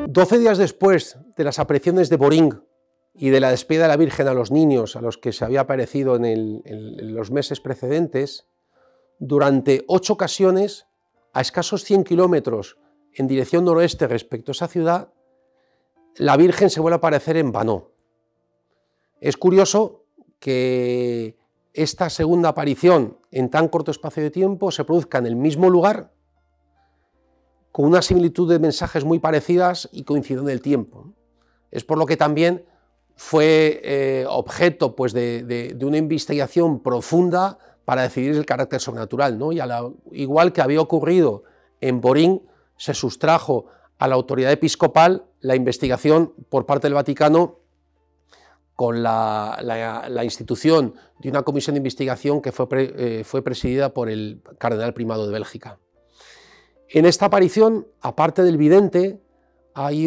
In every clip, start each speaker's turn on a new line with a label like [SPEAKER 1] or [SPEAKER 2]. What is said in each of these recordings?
[SPEAKER 1] 12 días después de las apariciones de Boring y de la despedida de la Virgen a los niños a los que se había aparecido en los meses precedentes, durante 8 ocasiones, a escasos 100 kilómetros en dirección noroeste respecto a esa ciudad, la Virgen se vuelve a aparecer en Vanneau. Es curioso que esta segunda aparición en tan corto espacio de tiempo se produzca en el mismo lugar, con una similitud de mensajes muy parecidas y coincidiendo en el tiempo. Es por lo que también fue objeto pues, de una investigación profunda para decidir el carácter sobrenatural, ¿no? Y igual que había ocurrido en Boring, se sustrajo a la autoridad episcopal la investigación por parte del Vaticano con la institución de una comisión de investigación que fue presidida por el cardenal primado de Bélgica. En esta aparición, aparte del vidente, hay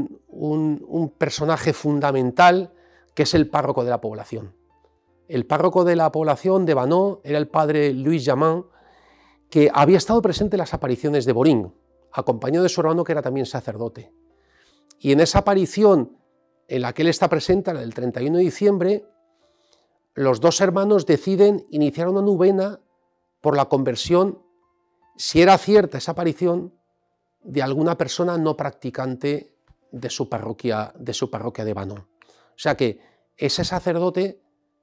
[SPEAKER 1] un personaje fundamental que es el párroco de la población. El párroco de la población de Vanneau era el padre Louis Jamin, que había estado presente en las apariciones de Boring, acompañado de su hermano que era también sacerdote. Y en esa aparición en la que él está presente, la del 31 de diciembre, los dos hermanos deciden iniciar una novena por la conversión, si era cierta esa aparición, de alguna persona no practicante de su parroquia de Vanneau. O sea que ese sacerdote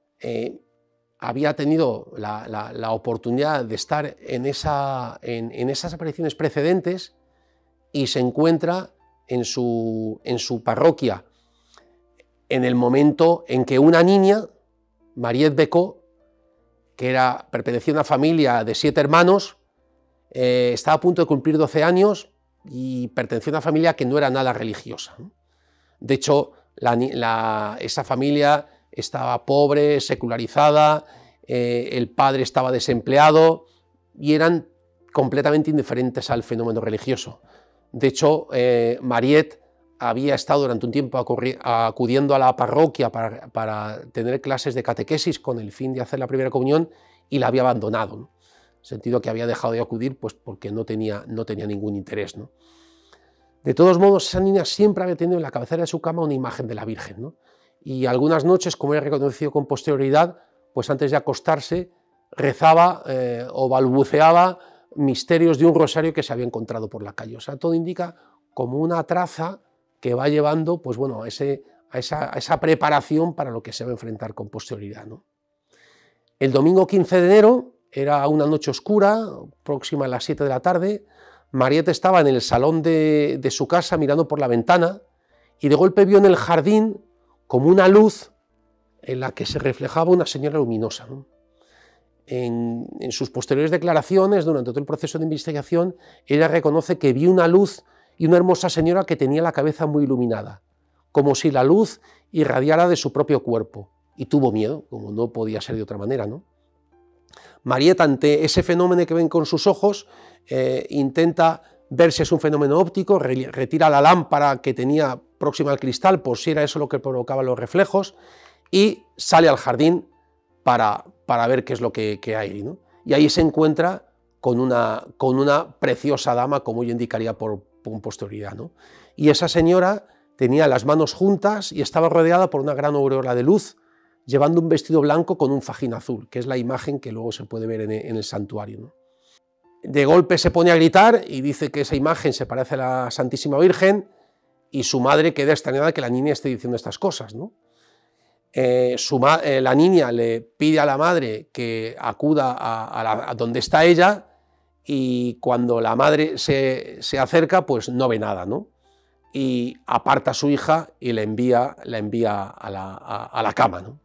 [SPEAKER 1] había tenido la oportunidad de estar en esas apariciones precedentes y se encuentra en su parroquia en el momento en que una niña, Mariette Becot, que pertenecía a una familia de 7 hermanos, estaba a punto de cumplir 12 años y pertenecía a una familia que no era nada religiosa. De hecho, esa familia estaba pobre, secularizada, el padre estaba desempleado y eran completamente indiferentes al fenómeno religioso. De hecho, Mariette había estado durante un tiempo acudiendo a la parroquia para tener clases de catequesis con el fin de hacer la primera comunión y la había abandonado, ¿no? En el sentido que había dejado de acudir pues, porque no tenía ningún interés, ¿no? De todos modos, esa niña siempre había tenido en la cabecera de su cama una imagen de la Virgen, ¿no? Y algunas noches, como era reconocido con posterioridad, pues antes de acostarse rezaba o balbuceaba misterios de un rosario que se había encontrado por la calle. O sea, todo indica como una traza que va llevando pues, bueno, a esa preparación para lo que se va a enfrentar con posterioridad, ¿no? El domingo 15 de enero era una noche oscura, próxima a las 7 de la tarde. Mariette estaba en el salón de su casa mirando por la ventana y de golpe vio en el jardín como una luz en la que se reflejaba una señora luminosa, ¿no? En sus posteriores declaraciones, durante todo el proceso de investigación, ella reconoce que vio una luz y una hermosa señora que tenía la cabeza muy iluminada, como si la luz irradiara de su propio cuerpo, y tuvo miedo, como no podía ser de otra manera, ¿no? Mariette, ante ese fenómeno que ven con sus ojos, intenta ver si es un fenómeno óptico, retira la lámpara que tenía próxima al cristal por si era eso lo que provocaba los reflejos y sale al jardín para ver qué es lo que hay, ¿no? Y ahí se encuentra con una preciosa dama, como ella indicaría con posterioridad, ¿no? Y esa señora tenía las manos juntas y estaba rodeada por una gran aureola de luz, llevando un vestido blanco con un fajín azul, que es la imagen que luego se puede ver en el santuario, ¿no? De golpe se pone a gritar y dice que esa imagen se parece a la Santísima Virgen y su madre queda extrañada de que la niña esté diciendo estas cosas, ¿no? La niña le pide a la madre que acuda a donde está ella y cuando la madre se acerca pues no ve nada, ¿no? Y aparta a su hija y la envía a la cama, ¿no?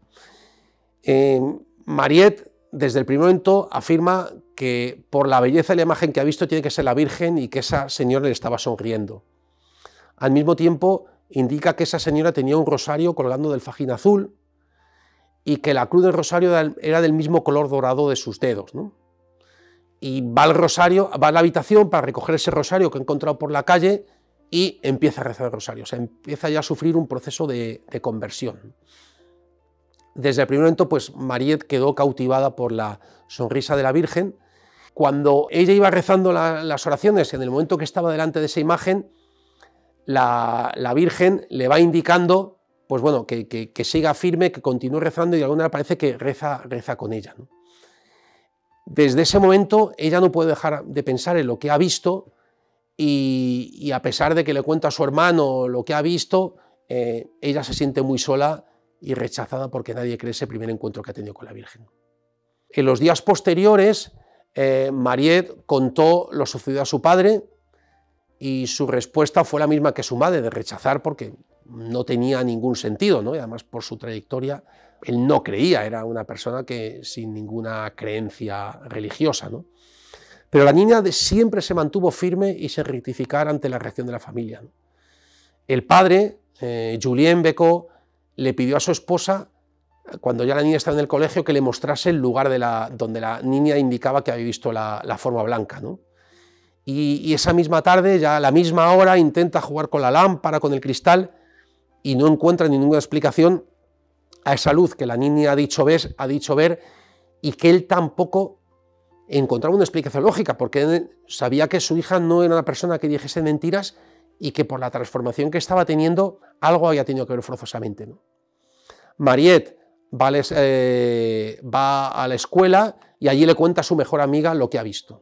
[SPEAKER 1] Mariette desde el primer momento afirma que por la belleza de la imagen que ha visto tiene que ser la Virgen y que esa señora le estaba sonriendo. Al mismo tiempo indica que esa señora tenía un rosario colgando del fajín azul y que la cruz del rosario era del mismo color dorado de sus dedos, ¿no? Y va a la habitación para recoger ese rosario que ha encontrado por la calle y empieza a rezar el rosario, o sea, empieza ya a sufrir un proceso de conversión. Desde el primer momento, pues Mariette quedó cautivada por la sonrisa de la Virgen. Cuando ella iba rezando las oraciones, en el momento que estaba delante de esa imagen, la Virgen le va indicando, pues bueno, que siga firme, que continúe rezando, y de alguna manera parece que reza con ella, ¿no? Desde ese momento ella no puede dejar de pensar en lo que ha visto, y a pesar de que le cuenta a su hermano lo que ha visto, ella se siente muy sola y rechazada porque nadie cree ese primer encuentro que ha tenido con la Virgen. En los días posteriores, Mariette contó lo sucedido a su padre, y su respuesta fue la misma que su madre, de rechazar, porque no tenía ningún sentido, ¿no? Y además, por su trayectoria, él no creía, era una persona que sin ninguna creencia religiosa, ¿no? Pero la niña siempre se mantuvo firme y sin rectificar ante la reacción de la familia, ¿no? El padre, Julien Becot, le pidió a su esposa, cuando ya la niña estaba en el colegio, que le mostrase el lugar donde la niña indicaba que había visto la forma blanca, ¿no? Y esa misma tarde, ya a la misma hora, intenta jugar con la lámpara, con el cristal, y no encuentra ninguna explicación a esa luz que la niña ha dicho ver, y que él tampoco encontraba una explicación lógica, porque él sabía que su hija no era una persona que dijese mentiras, y que por la transformación que estaba teniendo, algo había tenido que ver forzosamente, ¿no? Mariette va a la escuela, y allí le cuenta a su mejor amiga lo que ha visto.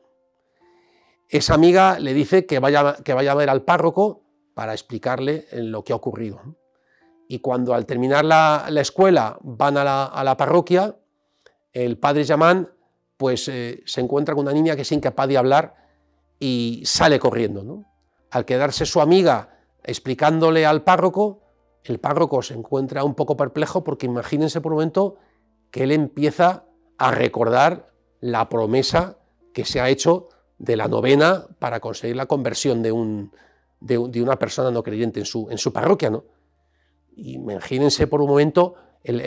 [SPEAKER 1] Esa amiga le dice que vaya a ver al párroco para explicarle lo que ha ocurrido. Y cuando, al terminar la escuela, van a la parroquia, el padre Jaman pues, se encuentra con una niña que es incapaz de hablar y sale corriendo, ¿no? Al quedarse su amiga explicándole al párroco, el párroco se encuentra un poco perplejo, porque imagínense por un momento que él empieza a recordar la promesa que se ha hecho de la novena para conseguir la conversión de una persona no creyente en su parroquia, ¿no? Imagínense por un momento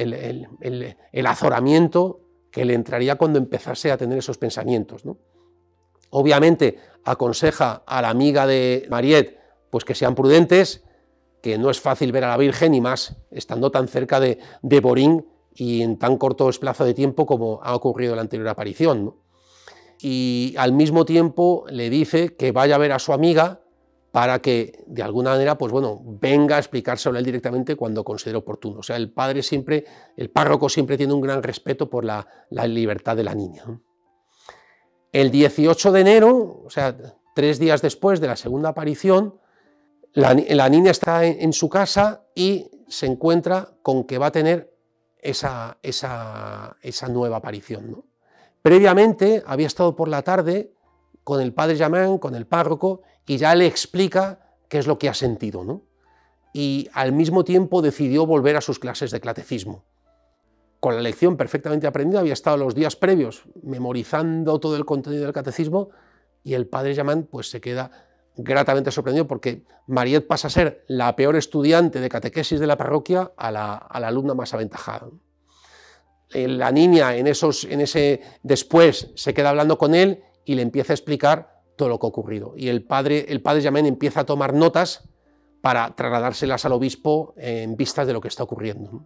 [SPEAKER 1] el azoramiento que le entraría cuando empezase a tener esos pensamientos, ¿no? Obviamente aconseja a la amiga de Mariette pues que sean prudentes, que no es fácil ver a la Virgen, y más estando tan cerca de Boring y en tan corto plazo de tiempo como ha ocurrido en la anterior aparición, ¿no? Y al mismo tiempo le dice que vaya a ver a su amiga para que de alguna manera, pues bueno, venga a explicárselo a él directamente cuando considere oportuno. O sea, el párroco siempre tiene un gran respeto por la libertad de la niña. El 18 de enero, o sea, 3 días después de la segunda aparición, la niña está en su casa y se encuentra con que va a tener esa nueva aparición, ¿no? Previamente había estado por la tarde con el padre Jaman, con el párroco, y ya le explica qué es lo que ha sentido, ¿no? Y al mismo tiempo decidió volver a sus clases de catecismo. Con la lección perfectamente aprendida, había estado los días previos memorizando todo el contenido del catecismo, y el padre Jaman pues se queda gratamente sorprendido, porque Mariette pasa a ser la peor estudiante de catequesis de la parroquia a la alumna más aventajada. La niña después se queda hablando con él y le empieza a explicar todo lo que ha ocurrido. Y el padre Jaman empieza a tomar notas para trasladárselas al obispo en vistas de lo que está ocurriendo.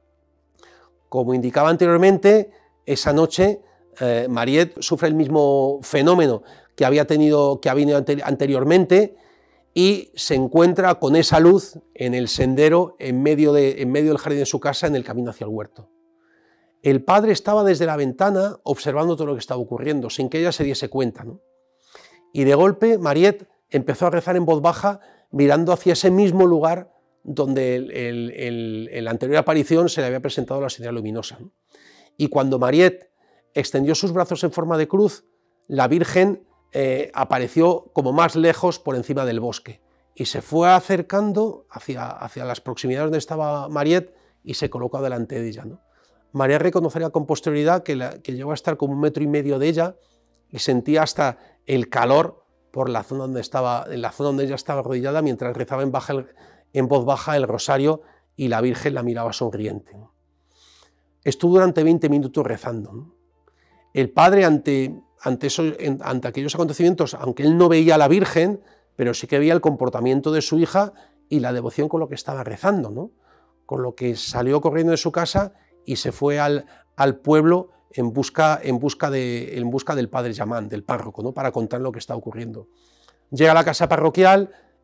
[SPEAKER 1] Como indicaba anteriormente, esa noche Mariette sufre el mismo fenómeno que había tenido anteriormente, y se encuentra con esa luz en el sendero en medio del jardín de su casa, en el camino hacia el huerto. El padre estaba desde la ventana observando todo lo que estaba ocurriendo, sin que ella se diese cuenta, ¿no? Y de golpe Mariette empezó a rezar en voz baja, mirando hacia ese mismo lugar donde en la anterior aparición se le había presentado la señal luminosa, ¿no? Y cuando Mariette extendió sus brazos en forma de cruz, la Virgen apareció como más lejos por encima del bosque, y se fue acercando hacia las proximidades donde estaba Mariette, y se colocó delante de ella, ¿no? Mariette reconocería con posterioridad que llegó a estar como 1,5 metros de ella, y sentía hasta el calor por la zona donde ella estaba arrodillada, mientras rezaba en voz baja el rosario, y la Virgen la miraba sonriente. Estuvo durante 20 minutos rezando, ¿no? El padre, ante aquellos acontecimientos, aunque él no veía a la Virgen, pero sí que veía el comportamiento de su hija y la devoción con lo que estaba rezando, ¿no? Con lo que salió corriendo de su casa y se fue al pueblo en busca del padre Jaman, del párroco, ¿no? Para contar lo que está ocurriendo. Llega a la casa parroquial,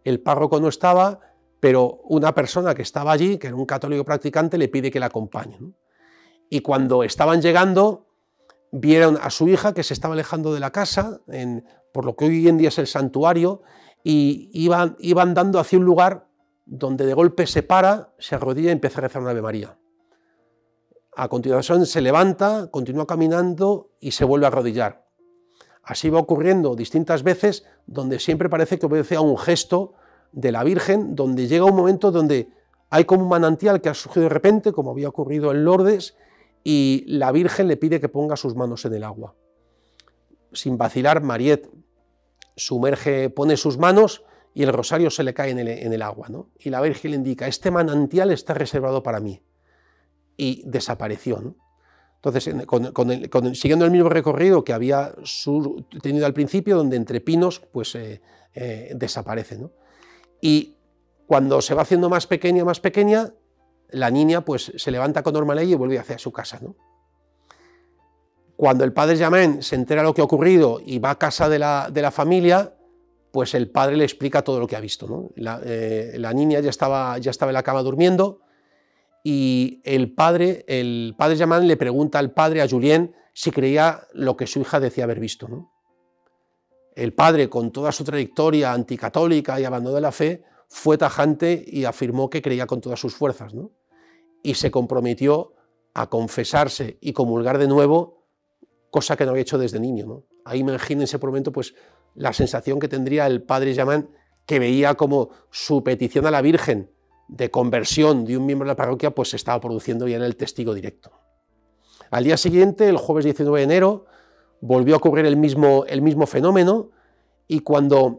[SPEAKER 1] el párroco no estaba, pero una persona que estaba allí, que era un católico practicante, le pide que la acompañe, ¿no? Y cuando estaban llegando, vieron a su hija que se estaba alejando de la casa, por lo que hoy en día es el santuario, y iban dando hacia un lugar donde de golpe se para, se arrodilla y empieza a rezar una Ave María. A continuación se levanta, continúa caminando y se vuelve a arrodillar. Así va ocurriendo distintas veces, donde siempre parece que obedece a un gesto de la Virgen, donde llega un momento donde hay como un manantial que ha surgido de repente, como había ocurrido en Lourdes, y la Virgen le pide que ponga sus manos en el agua. Sin vacilar, Mariette pone sus manos y el rosario se le cae en el agua, ¿no? Y la Virgen le indica: este manantial está reservado para mí. Y desapareció, ¿no? Entonces, siguiendo el mismo recorrido que había tenido al principio, donde entre pinos, pues desaparece, ¿no? Y cuando se va haciendo más pequeña, la niña pues se levanta con normalidad y vuelve hacia su casa, ¿no? Cuando el padre Germain se entera de lo que ha ocurrido y va a casa de la familia, pues el padre le explica todo lo que ha visto, ¿no? La niña ya estaba en la cama durmiendo, y el padre Germain le pregunta al padre, a Julien, si creía lo que su hija decía haber visto, ¿no? El padre, con toda su trayectoria anticatólica y abandono de la fe, fue tajante y afirmó que creía con todas sus fuerzas, ¿no? Y se comprometió a confesarse y comulgar de nuevo, cosa que no había hecho desde niño, ¿no? Ahí imagínense por un momento pues, la sensación que tendría el padre Germain, que veía como su petición a la Virgen de conversión de un miembro de la parroquia pues se estaba produciendo ya en el testigo directo. Al día siguiente, el jueves 19 de enero, volvió a ocurrir el mismo fenómeno, y cuando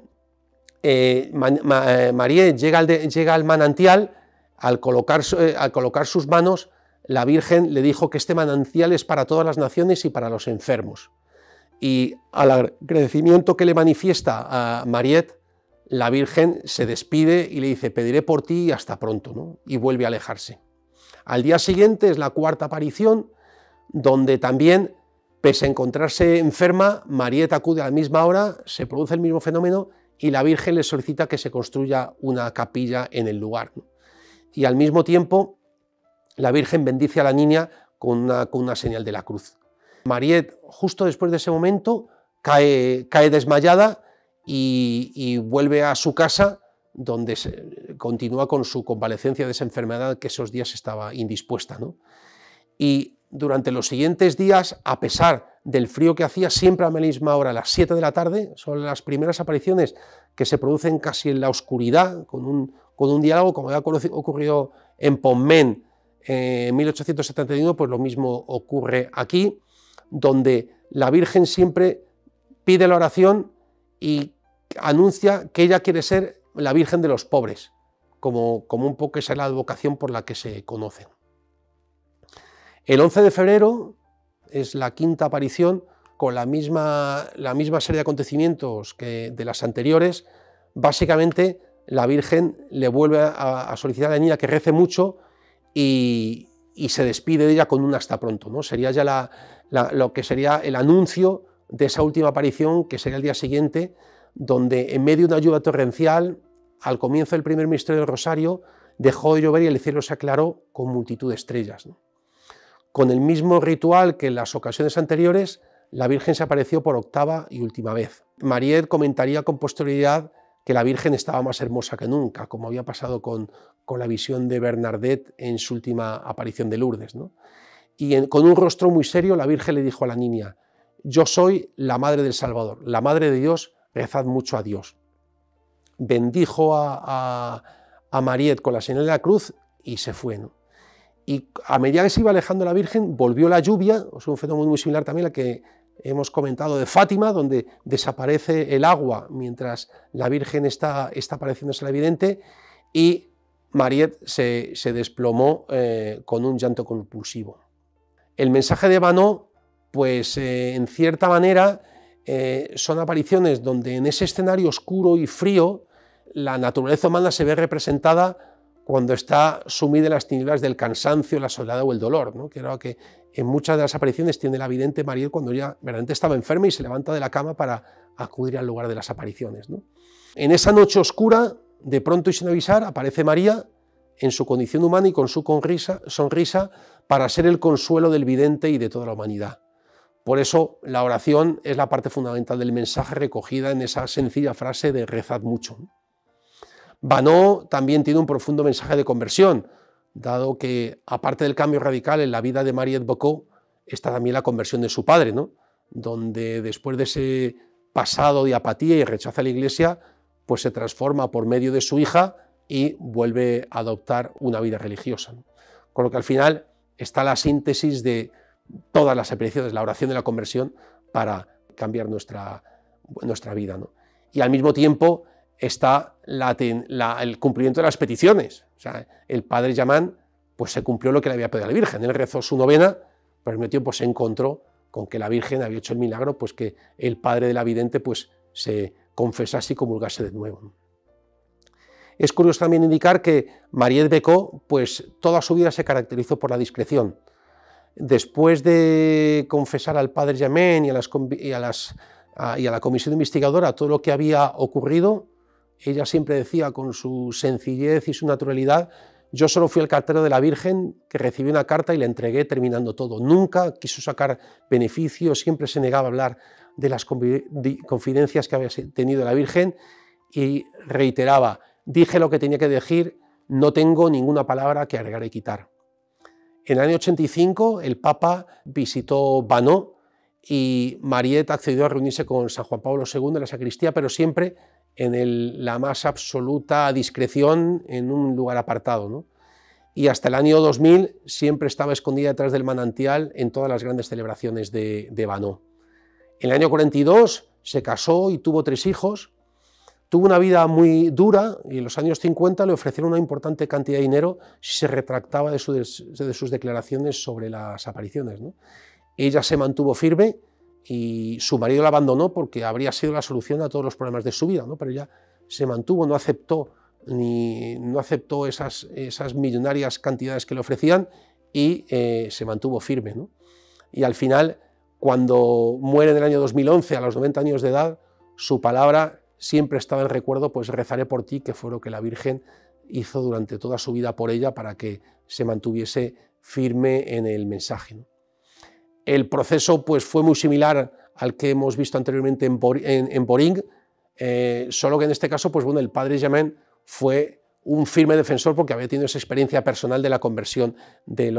[SPEAKER 1] Mariette llega al manantial, al colocar sus manos, la Virgen le dijo que este manantial es para todas las naciones y para los enfermos. Y al agradecimiento que le manifiesta a Mariette, la Virgen se despide y le dice: pediré por ti y hasta pronto, ¿no? Y vuelve a alejarse. Al día siguiente es la cuarta aparición, donde también, pese a encontrarse enferma, Mariette acude a la misma hora, se produce el mismo fenómeno y la Virgen le solicita que se construya una capilla en el lugar, ¿no? Y al mismo tiempo la Virgen bendice a la niña con una señal de la cruz. Mariette, justo después de ese momento, cae desmayada y vuelve a su casa, donde continúa con su convalecencia de esa enfermedad que esos días estaba indispuesta, ¿no? Y durante los siguientes días, a pesar del frío que hacía, siempre a la misma hora, a las 7 de la tarde, son las primeras apariciones que se producen casi en la oscuridad, con un diálogo, como había ocurrido en Pontmain en 1871, pues lo mismo ocurre aquí, donde la Virgen siempre pide la oración y anuncia que ella quiere ser la Virgen de los pobres, como un poco esa es la advocación por la que se conocen. El 11 de febrero es la quinta aparición, con la misma serie de acontecimientos que de las anteriores. Básicamente la Virgen le vuelve a solicitar a la niña que rece mucho y se despide de ella con un hasta pronto, ¿no? Sería ya lo que sería el anuncio de esa última aparición, que sería el día siguiente, donde en medio de una lluvia torrencial, al comienzo del primer misterio del Rosario, dejó de llover y el cielo se aclaró con multitud de estrellas, ¿no? Con el mismo ritual que en las ocasiones anteriores, la Virgen se apareció por octava y última vez. Mariette comentaría con posterioridad que la Virgen estaba más hermosa que nunca, como había pasado con la visión de Bernadette en su última aparición de Lourdes, ¿no? Y con un rostro muy serio, la Virgen le dijo a la niña: yo soy la Madre del Salvador, la Madre de Dios, rezad mucho a Dios. Bendijo a Mariette con la señal de la cruz y se fue, ¿no? Y a medida que se iba alejando la Virgen, volvió la lluvia, o sea, un fenómeno muy similar también al que hemos comentado de Fátima, donde desaparece el agua mientras la Virgen está apareciéndose la vidente, y Mariette se desplomó con un llanto compulsivo. El mensaje de Vanneau, pues en cierta manera, son apariciones donde en ese escenario oscuro y frío la naturaleza humana se ve representada cuando está sumida en las tinieblas del cansancio, la soledad o el dolor, ¿no? Que era lo que en muchas de las apariciones tiene la vidente Mariette cuando ella verdaderamente estaba enferma y se levanta de la cama para acudir al lugar de las apariciones, ¿no? En esa noche oscura, de pronto y sin avisar, aparece María en su condición humana y con su sonrisa para ser el consuelo del vidente y de toda la humanidad. Por eso la oración es la parte fundamental del mensaje recogida en esa sencilla frase de rezad mucho. Vanneau también tiene un profundo mensaje de conversión, dado que, aparte del cambio radical en la vida de Mariette Bocot, está también la conversión de su padre, ¿no? Donde después de ese pasado de apatía y rechazo a la Iglesia, pues se transforma por medio de su hija y vuelve a adoptar una vida religiosa, ¿no? Con lo que al final está la síntesis de todas las apariciones, la oración de la conversión para cambiar nuestra vida, ¿no? Y al mismo tiempo está el cumplimiento de las peticiones. O sea, el padre Jaman pues se cumplió lo que le había pedido a la Virgen. Él rezó su novena, pero al mismo tiempo se encontró con que la Virgen había hecho el milagro, pues que el padre de la vidente pues se confesase y comulgase de nuevo. Es curioso también indicar que Mariette Bocot pues toda su vida se caracterizó por la discreción. Después de confesar al padre Jaman y a la comisión investigadora todo lo que había ocurrido, ella siempre decía con su sencillez y su naturalidad: yo solo fui el cartero de la Virgen que recibí una carta y le entregué terminando todo. Nunca quiso sacar beneficio, siempre se negaba a hablar de las confidencias que había tenido la Virgen y reiteraba: dije lo que tenía que decir, no tengo ninguna palabra que agregar y quitar. En el año 85 el Papa visitó Vanneau y Mariette accedió a reunirse con San Juan Pablo II en la sacristía, pero siempre en la más absoluta discreción, en un lugar apartado, ¿no? Y hasta el año 2000 siempre estaba escondida detrás del manantial en todas las grandes celebraciones de Vanneau. En el año 42 se casó y tuvo 3 hijos. Tuvo una vida muy dura y en los años 50 le ofrecieron una importante cantidad de dinero si se retractaba de sus declaraciones sobre las apariciones, ¿no? Ella se mantuvo firme y su marido la abandonó porque habría sido la solución a todos los problemas de su vida, ¿no? Pero ella se mantuvo, no aceptó esas millonarias cantidades que le ofrecían y se mantuvo firme, ¿no? Y al final, cuando muere en el año 2011, a los 90 años de edad, su palabra siempre estaba en recuerdo, pues rezaré por ti, que fue lo que la Virgen hizo durante toda su vida por ella para que se mantuviese firme en el mensaje, ¿no? El proceso pues, fue muy similar al que hemos visto anteriormente en Boring, solo que en este caso pues, bueno, el padre Jaman fue un firme defensor porque había tenido esa experiencia personal de la conversión de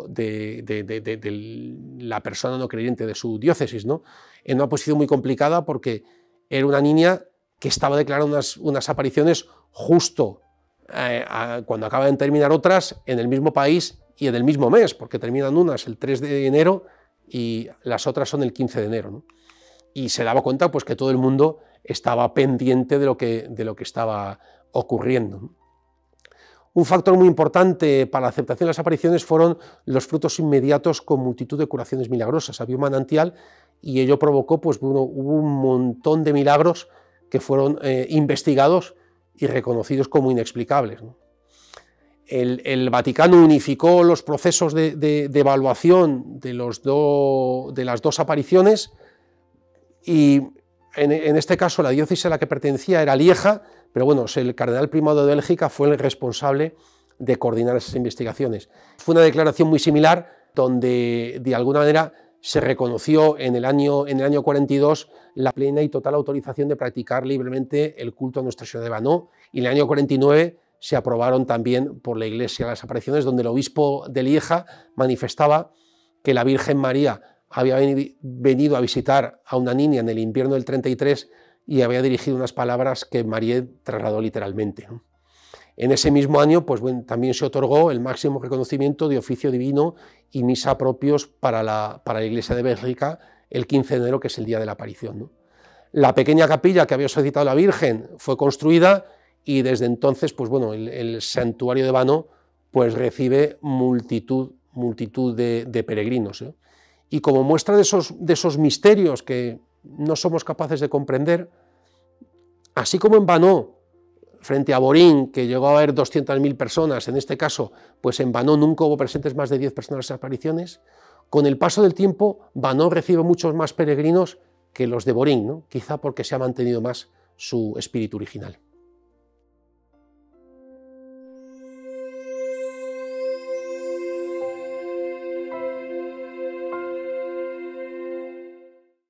[SPEAKER 1] la persona no creyente de su diócesis, ¿no? En una posición muy complicada porque era una niña que estaba declarando unas apariciones justo cuando acaban de terminar otras en el mismo país y en el mismo mes, porque terminan unas el 3 de enero y las otras son el 15 de enero, ¿no? Y se daba cuenta pues, que todo el mundo estaba pendiente de lo que estaba ocurriendo, ¿no? Un factor muy importante para la aceptación de las apariciones fueron los frutos inmediatos con multitud de curaciones milagrosas. Había un manantial y ello provocó, pues hubo un montón de milagros que fueron investigados y reconocidos como inexplicables, ¿no? El Vaticano unificó los procesos de evaluación de las dos apariciones y en este caso la diócesis a la que pertenecía era Lieja, pero bueno, el cardenal primado de Bélgica fue el responsable de coordinar esas investigaciones. Fue una declaración muy similar donde de alguna manera se reconoció en el año 42 la plena y total autorización de practicar libremente el culto a Nuestra Señora de Vanneau, y en el año 49 se aprobaron también por la Iglesia las apariciones, donde el obispo de Lieja manifestaba que la Virgen María había venido a visitar a una niña en el invierno del 33 y había dirigido unas palabras que Mariette trasladó literalmente, ¿no? En ese mismo año pues, bueno, también se otorgó el máximo reconocimiento de oficio divino y misa propios para la Iglesia de Bélgica el 15 de enero, que es el día de la aparición, ¿no? La pequeña capilla que había solicitado la Virgen fue construida y desde entonces pues, bueno, el santuario de Vanneau pues, recibe multitud de peregrinos, ¿eh? Y como muestra de esos misterios que no somos capaces de comprender, así como en Vanneau, frente a Boring, que llegó a haber 200.000 personas, en este caso, pues en Vanneau nunca hubo presentes más de 10 personas en esas apariciones, con el paso del tiempo, Vanneau recibe muchos más peregrinos que los de Boring, ¿no? Quizá porque se ha mantenido más su espíritu original.